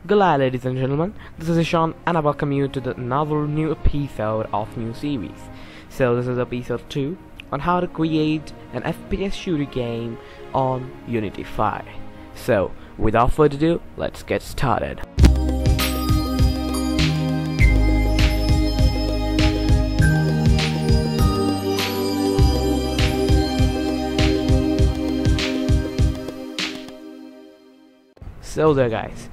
Good night, ladies and gentlemen. This is Ishan, and I welcome you to another new episode of new series. So this is episode 2 on how to create an FPS shooter game on Unity 5. So without further ado, let's get started. So there, guys.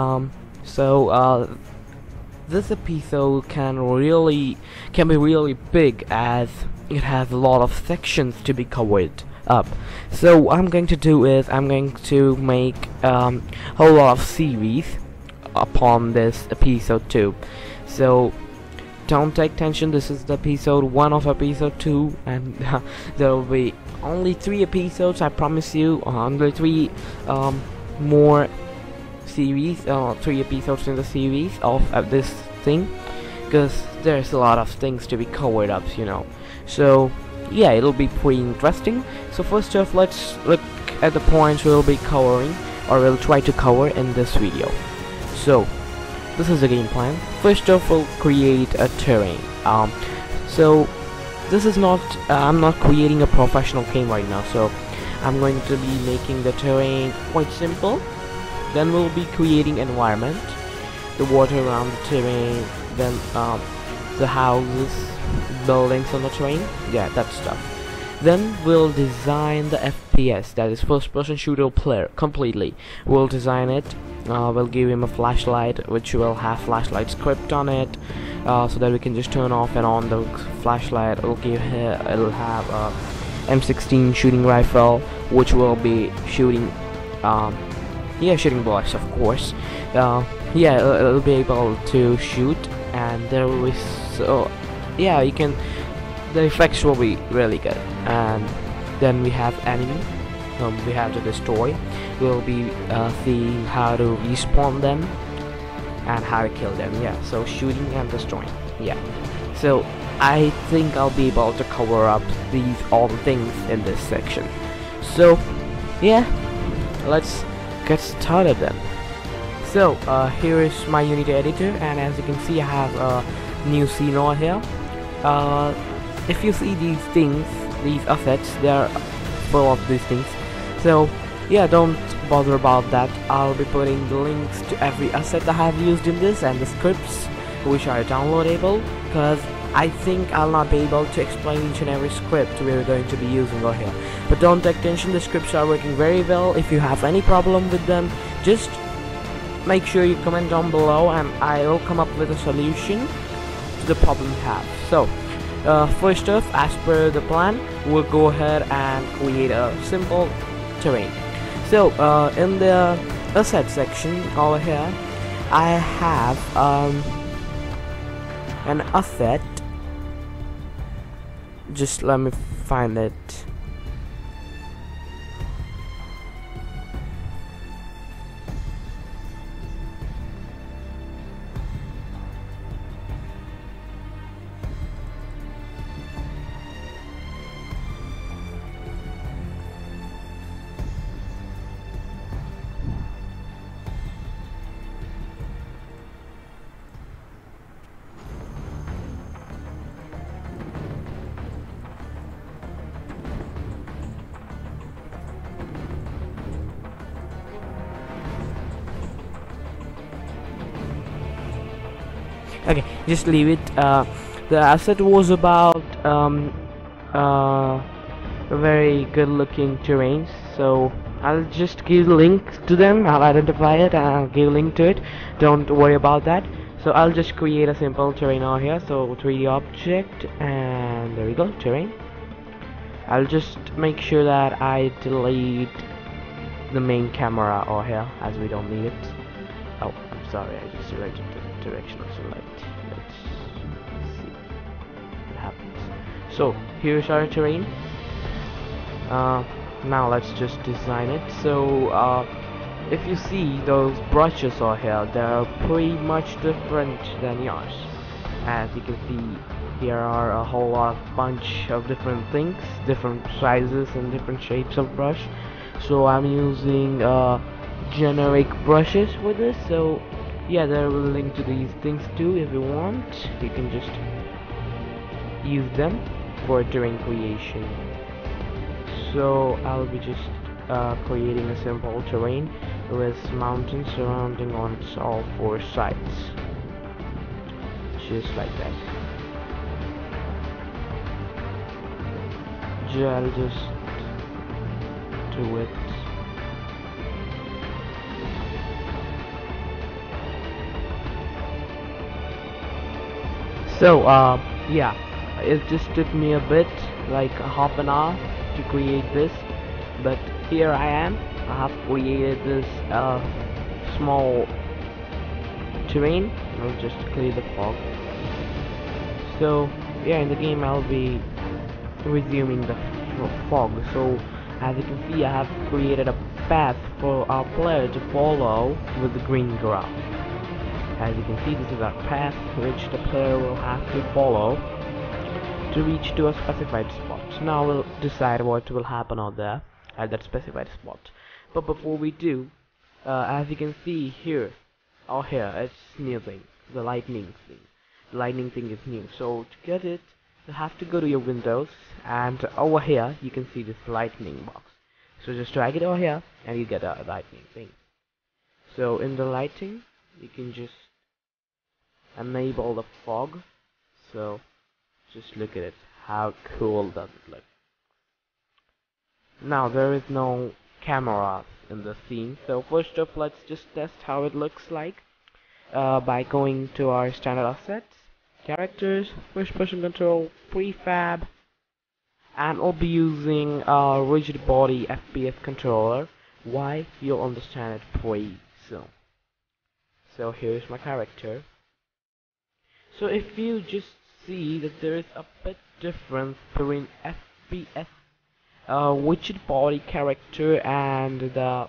This episode can be really big, as it has a lot of sections to be covered up. So what I'm going to do is I'm going to make a whole lot of series upon this episode 2. So don't take tension, this is the episode 1 of episode 2, and there will be only 3 episodes, I promise you. Only 3 more series, 3 episodes in the series of this thing, because there's a lot of things to be covered up, you know. So yeah, it'll be pretty interesting. So first off, let's look at the points we'll be covering, or we'll try to cover in this video. So this is the game plan. First off, we'll create a terrain. So this is not I'm not creating a professional game right now, so I'm going to be making the terrain quite simple. Then we'll be creating environment, the water around the terrain, then the houses, buildings on the terrain, yeah, that stuff. Then we'll design the FPS, that is first person shooter player, completely. We'll design it, we'll give him a flashlight, which will have flashlight script on it, so that we can just turn off and on the flashlight. It'll have a M16 shooting rifle, which will be shooting shooting bullets, of course. Yeah, it'll be able to shoot, and there will be the effects will be really good. And then we have enemy, we have to destroy. We'll be seeing how to respawn them and how to kill them. Yeah, so shooting and destroying. Yeah, so I think I'll be able to cover up all the things in this section. So yeah, let's get started then. So here is my Unity editor, and as you can see, I have a new scene over here. If you see these things, these assets, they are full of these things. So yeah, don't bother about that. I'll be putting the links to every asset that I have used in this, and the scripts which are downloadable, because I think I'll not be able to explain each and every script we're going to be using over here. But don't take tension, the scripts are working very well. If you have any problem with them, just make sure you comment down below, and I will come up with a solution to the problem you have. So first off, as per the plan, we'll go ahead and create a simple terrain. So in the asset section over here, I have an asset. Just let me find it. Okay, just leave it. The asset was about very good looking terrains, so I'll just give links to them. I'll identify it and I'll give a link to it. Don't worry about that. So I'll just create a simple terrain over here. So 3D object, and there we go, terrain. I'll just make sure that I delete the main camera over here, as we don't need it. Oh, I'm sorry, I just selected the directional select. Let's see what happens. So here's our terrain. Now let's just design it. So if you see those brushes over here, they're pretty much different than yours. As you can see, here are a whole bunch of different things, different sizes and different shapes of brush. So I'm using generic brushes with this, so yeah, there will link to these things too. If you want, you can just use them for terrain creation. So I'll be just creating a simple terrain with mountains surrounding on all four sides, just like that. I'll just do it. So yeah, it just took me a bit, like a half an hour to create this, but here I am. I have created this small terrain. I'll just clear the fog. So yeah, in the game I'll be resuming the fog. So as you can see, I have created a path for our player to follow with the green grass. As you can see, this is our path which the player will have to follow to reach to a specified spot. Now we'll decide what will happen out there at that specified spot. But before we do, as you can see here, or here, it's new thing, the lightning thing. The lightning thing is new. So to get it, you have to go to your Windows, and over here you can see this lightning box. So just drag it over here, and you get a lightning thing. So in the lighting, you can just enable the fog. So just look at it, how cool does it look. Now there is no cameras in the scene, so first off let's just test how it looks like by going to our standard assets, characters, first person control, prefab, and we'll be using a rigid body FPS controller. Why? You'll understand it pretty soon. So here's my character. So if you just see that there is a bit difference between FPS rigid body character and the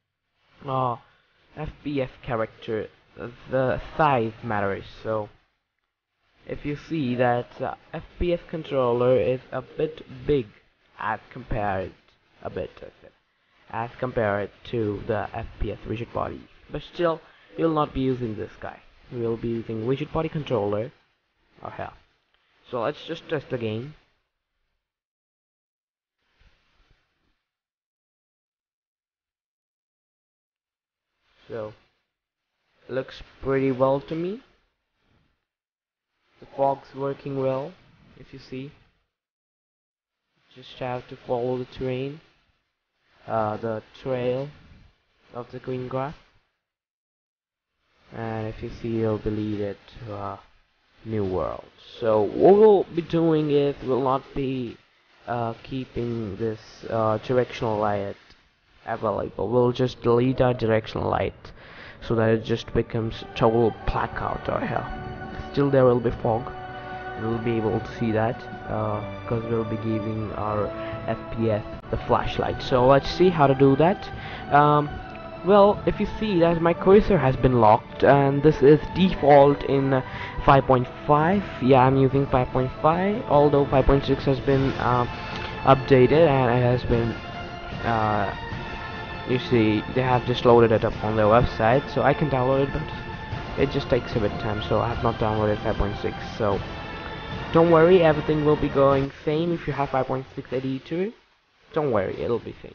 FPS character, the size matters. So if you see that FPS controller is a bit big as compared to the FPS rigid body, but still you'll not be using this guy. We'll be using rigid body controller or here. So let's just test the game. So looks pretty well to me. The fog's working well, if you see. Just have to follow the terrain, the trail of the green grass, and if you see, you'll be lead to a new world. So what we'll be doing is we'll not be keeping this directional light available. We'll just delete our directional light so that it just becomes total blackout or here. Still there will be fog. We'll be able to see that because we'll be giving our FPS the flashlight. So let's see how to do that. Well, if you see that my cursor has been locked, and this is default in 5.5. Yeah, I'm using 5.5, although 5.6 has been updated and it has been you see, they have just loaded it up on their website, so I can download it, but it just takes a bit of time, so I have not downloaded 5.6. So don't worry, everything will be going same if you have 5.6 editor. Don't worry, it'll be same.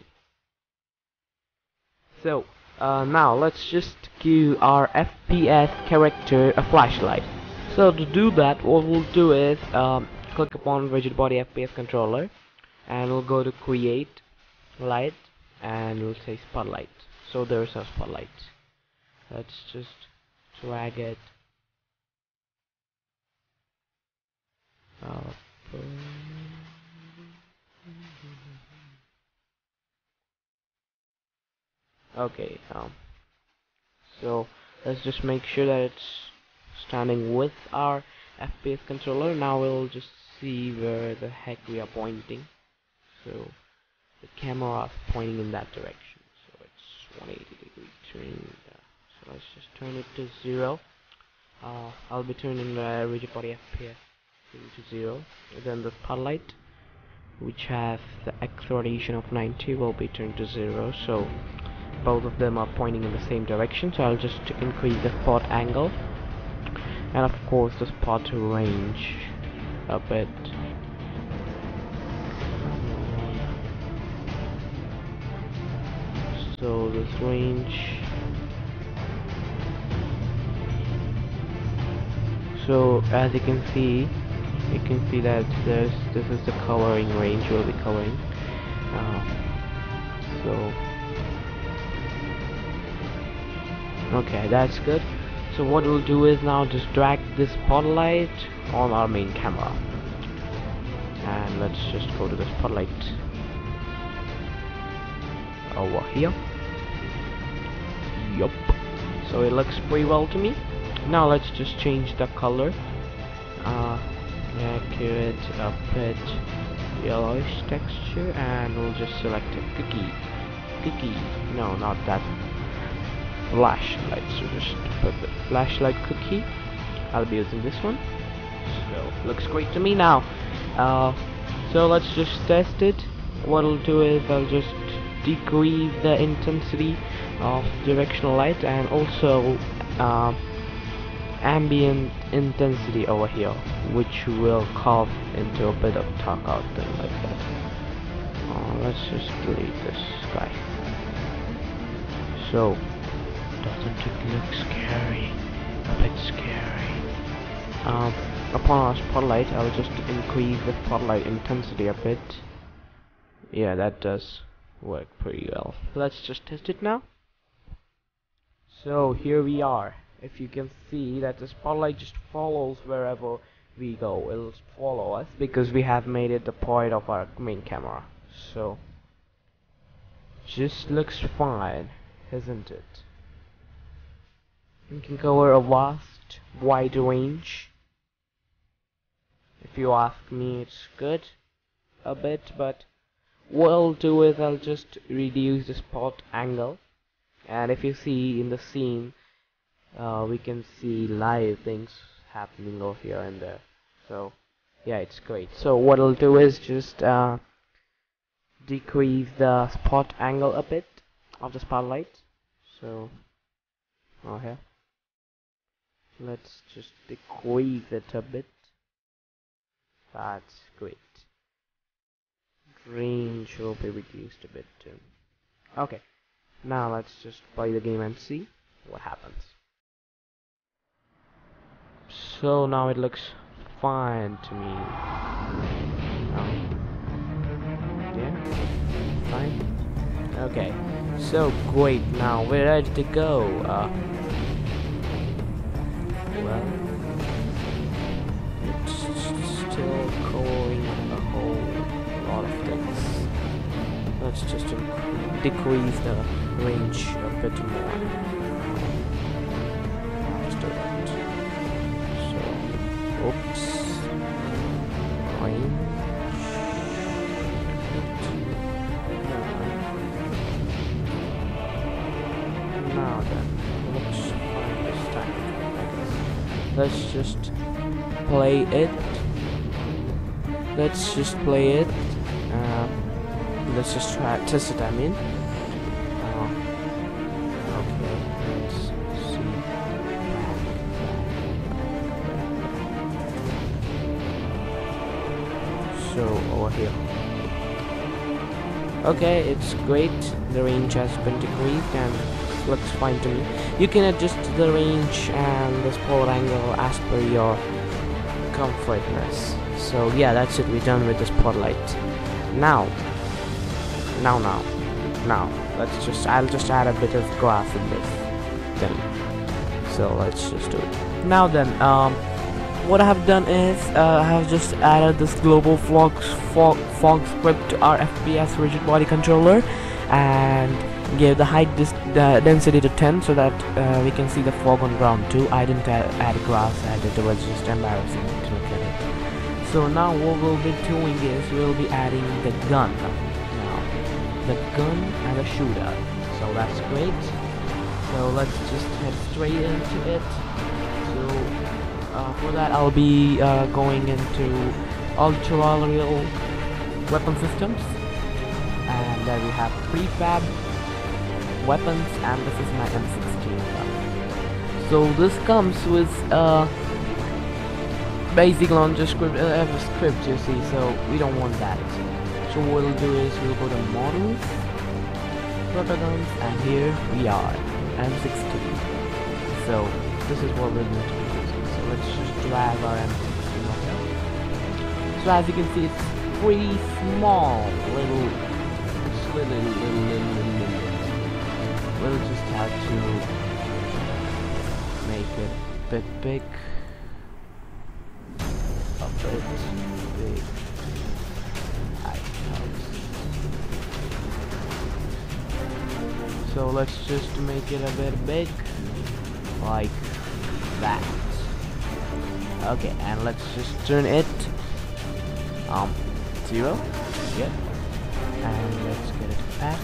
So now let's just give our FPS character a flashlight. So to do that, what we'll do is click upon rigid body FPS controller, and we'll go to create light, and we'll say spotlight. So there's our spotlight. Let's just drag it up. Okay, so let's just make sure that it's standing with our FPS controller. Now we'll just see where the heck we are pointing. So the camera is pointing in that direction, so it's 180-degree turn. So let's just turn it to 0. I'll be turning the rigid body FPS to 0. Then the spotlight, which has the X rotation of 90, will be turned to 0. So both of them are pointing in the same direction, so I'll just increase the spot angle and of course the spot range a bit. So this range, so as you can see that this is the coloring range we'll be coloring. So okay, that's good. So what we'll do is now just drag this spotlight on our main camera, and let's just go to the spotlight over here. Yup. So it looks pretty well to me. Now let's just change the color. Make it a bit yellowish texture, and we'll just select a cookie. No, not that. Flashlight. So just put the flashlight cookie. I'll be using this one. So looks great to me now. So let's just test it. What I'll do is I'll just decrease the intensity of directional light and also ambient intensity over here, which will carve into a bit of dark out thing like that. Let's just delete this guy. So doesn't it look scary? A bit scary. Upon our spotlight, I'll just increase the spotlight intensity a bit. Yeah, that does work pretty well. Let's just test it now. So here we are. If you can see that the spotlight just follows wherever we go, it'll follow us because we have made it the point of our main camera. So just looks fine, isn't it? You can cover a vast wide range. If you ask me, it's good a bit, but what I'll do is I'll just reduce the spot angle, and if you see in the scene, we can see live things happening over here and there. So yeah, it's great. So what I'll do is just decrease the spot angle a bit of the spotlight. So here, let's just decrease it a bit. That's great. Range will be reduced a bit too. Okay, now let's just play the game and see what happens. So now it looks fine to me. Yeah, fine. Okay, so great. Now we're ready to go. Well, it's still covering a whole lot of things. Let's just decrease the range a bit more. Let's do that. So, oops. Range. Now then, looks fine this time. Let's just play it. Let's just play it. Let's just try test it. I mean, okay. Let's see. So over here. Okay, it's great. The range has been decreased and looks fine to me. You can adjust the range and the spot angle as per your comfortness. So yeah, that's it. We're done with the spotlight. Now I'll just add a bit of graph in this thing. So let's just do it. Now then, what I have done is I have just added this global fog script to our FPS rigid body controller and gave the height density to 10 so that we can see the fog on ground too. I didn't add graphs, it was just embarrassing to look at it. So now what we'll be doing is we'll be adding the gun. The gun and a shooter. So that's great. So let's just head straight into it. So for that I'll be going into ultra real weapon systems, and there we have prefab, weapons, and this is my M16 gun. So this comes with basic launcher script, you see, so we don't want that. So what we'll do is we'll go to models, guns, and here we are, M16. So this is what we're going to be using. So let's just drag our M16 up here. So as you can see, it's pretty small, little. We'll just have to make it a bit big. A bit big. So let's just make it a bit big, like that. Okay, and let's just turn it 0. Yep. And let's get it back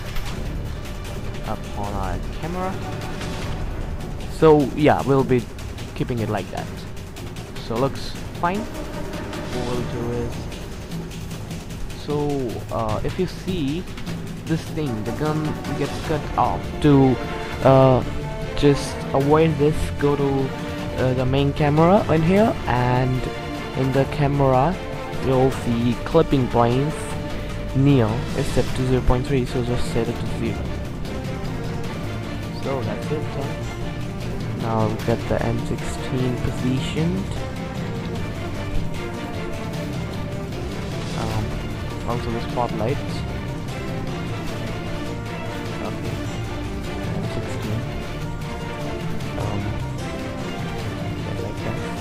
up on our camera. So yeah, we'll be keeping it like that. So looks fine. What we'll do is, so if you see this thing, the gun gets cut off. To just avoid this, go to the main camera in here, and in the camera you'll see clipping points near is set to 0.3, so just set it to 0. So that's it then. Now we'll get the M16 positioned. Also the spotlight. Okay. M16. Like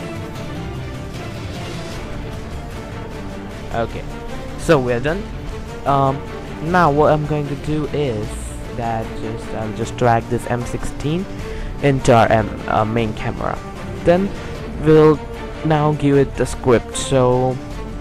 that. Okay. So we're done. Now what I'm going to do is that I'll just drag this M16 into our main camera. Then we'll now give it the script. So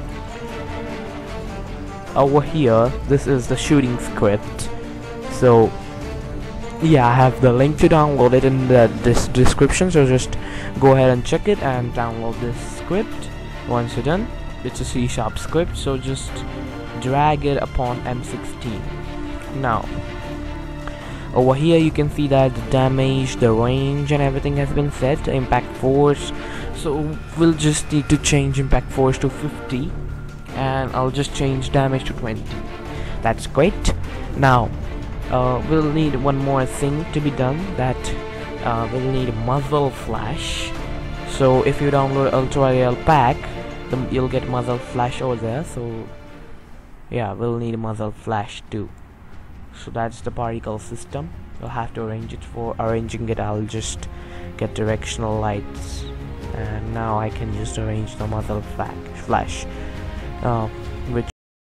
over here, this is the shooting script. So yeah, I have the link to download it in the description, so just go ahead and check it and download this script. Once you're done, it's a C# script, so just drag it upon M16. Now over here you can see that the damage, the range and everything has been set, impact force. So we'll just need to change impact force to 50, and I'll just change damage to 20. That's great. Now we'll need one more thing to be done, that we'll need muzzle flash. So if you download Ultra Real pack, you'll get muzzle flash over there. So yeah, we'll need a muzzle flash too. So that's the particle system. You'll have to arrange it. For arranging it, I'll just get directional lights, and now I can just arrange the muzzle flash, which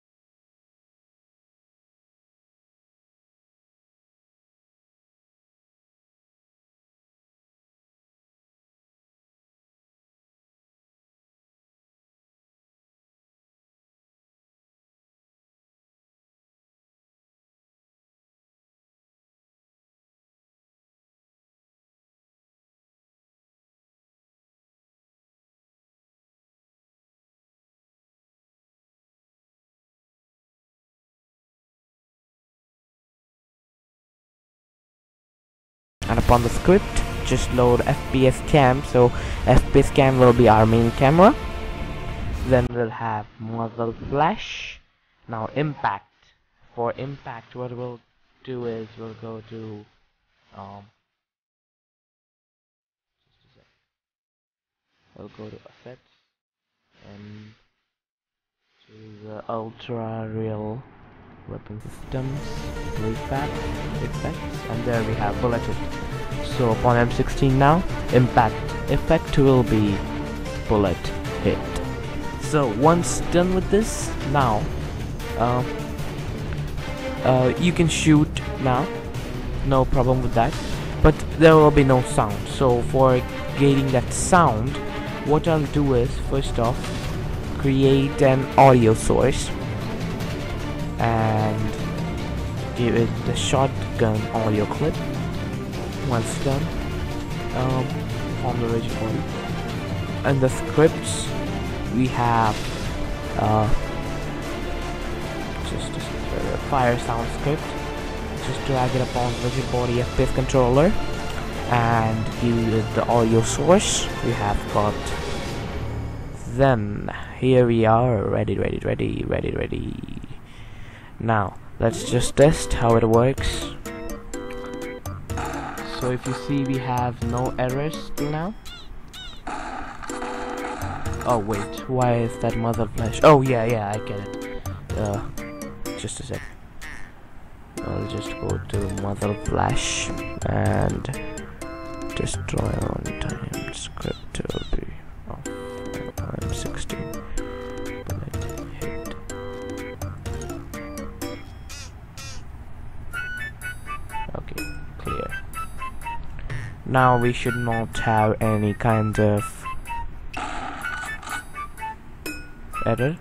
and upon the script, just load FPS cam. So FPS cam will be our main camera. Then we'll have muzzle flash. Now impact. For impact, what we'll do is we'll go to we'll go to effects and to the Ultra Real weapon systems, refab effects, and there we have bulleted. So upon M16 now, impact effect will be bullet hit. So once done with this, now you can shoot now, no problem with that, but there will be no sound. So for getting that sound, what I'll do is, first off, create an audio source and give it the shotgun audio clip. Once done, on the rigid body, and the scripts we have just a fire sound script, just drag it upon Visual Body FPS controller and give it the audio source. We have got them. Here we are, ready. Now let's just test how it works. So if you see, we have no errors till now. Oh wait, why is that Mother Flash? Oh yeah, I get it. Just a sec. I'll just go to Mother Flash and destroy on time. Script will be off. I'm 16. Bullet hit. Okay, clear. Now we should not have any kind of error.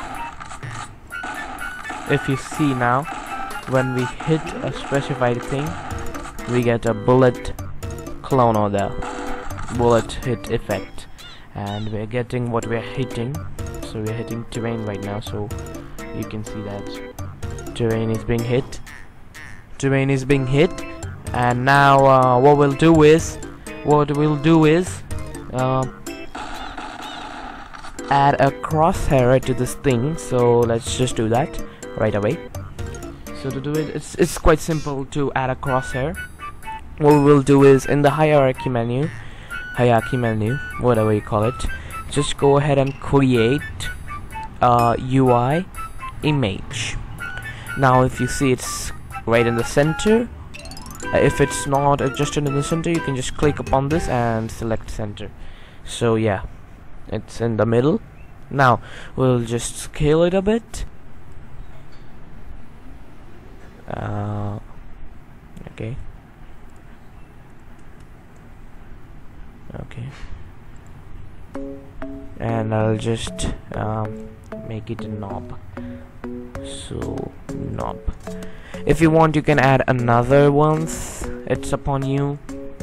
If you see now, when we hit a specified thing, we get a bullet clone or the bullet hit effect, and we're getting what we're hitting. So we're hitting terrain right now, so you can see that terrain is being hit. And now what we'll do is add a crosshair to this thing. So let's just do that right away. So to do it, it's quite simple to add a crosshair. What we'll do is, in the hierarchy menu, whatever you call it, just go ahead and create a UI image. Now if you see, it's right in the center. If it's not adjusted in the center, you can just click upon this and select center. So yeah, it's in the middle. Now we'll just scale it a bit. Okay, and I'll just make it a knob. So knob. If you want, you can add another ones. It's upon you.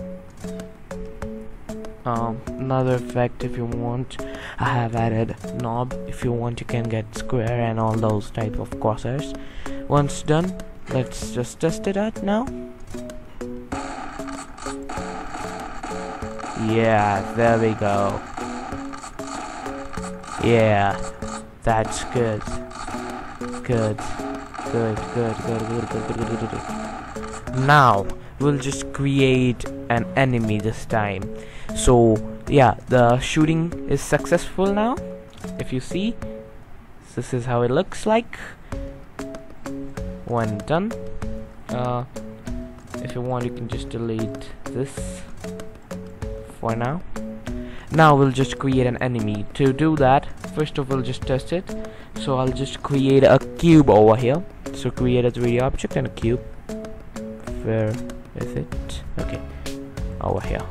Another effect if you want. I have added knob. If you want, you can get square and all those type of crosshairs. Once done, let's just test it out now. Yeah, there we go. Yeah, that's good. Good. Now we'll just create an enemy this time. So yeah, the shooting is successful now. If you see, this is how it looks like when done. If you want, you can just delete this for now. Now we'll just create an enemy. To do that, first of all, just test it. So I'll just create a cube over here. So create a 3D object and a cube. Where is it? Okay, over here.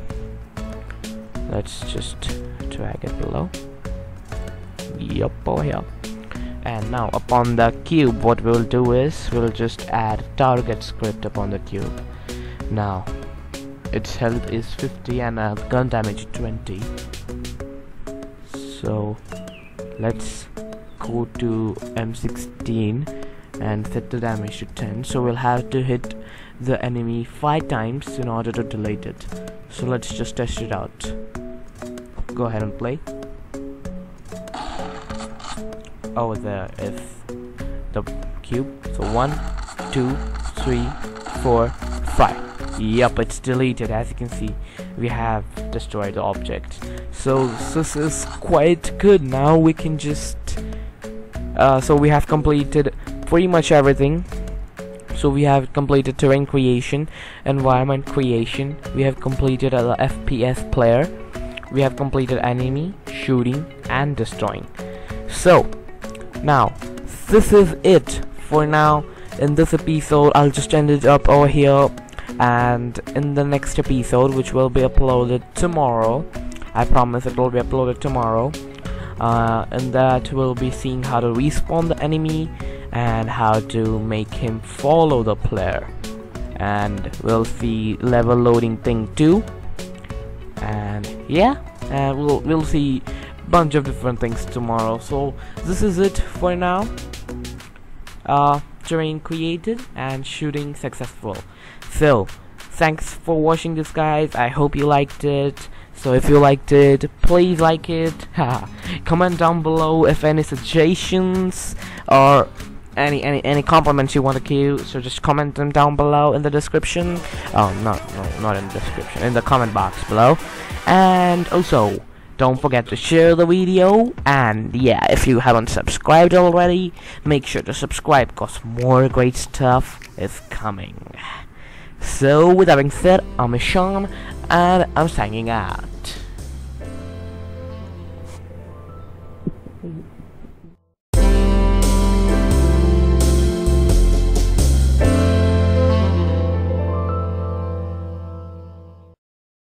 Let's just drag it below. Yup, over here. And now upon the cube, what we'll do is we'll just add target script upon the cube. Now its health is 50 and gun damage 20. So let's go to M16 and set the damage to 10. So we'll have to hit the enemy 5 times in order to delete it. So let's just test it out. Go ahead and play. Oh, there is the cube. So 1, 2, 3, 4, 5. Yup, it's deleted. As you can see, we have destroyed the object. So this is quite good. Now we can just so we have completed pretty much everything. So we have completed terrain creation, environment creation, we have completed a FPS player, we have completed enemy, shooting and destroying. So now this is it for now. In this episode, I'll just end it up over here, and in the next episode, which will be uploaded tomorrow, I promise it will be uploaded tomorrow, and that we'll be seeing how to respawn the enemy and how to make him follow the player, and we'll see level loading thing too, and yeah, we'll see bunch of different things tomorrow. So this is it for now. terrain created and shooting successful. So thanks for watching this, guys. I hope you liked it. So if you liked it, please like it. Comment down below if any suggestions or any compliments you want to give. So just comment them down below in the description. Oh, not in the description, in the comment box below. And also, don't forget to share the video. And yeah, if you haven't subscribed already, make sure to subscribe, because more great stuff is coming. So with that being said, I'm Sean, and I'm signing out.